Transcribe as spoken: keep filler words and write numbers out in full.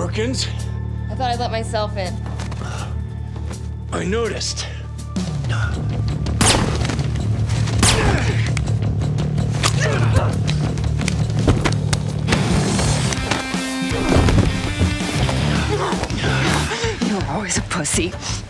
Perkins? I thought I let myself in. I noticed. You're always a pussy.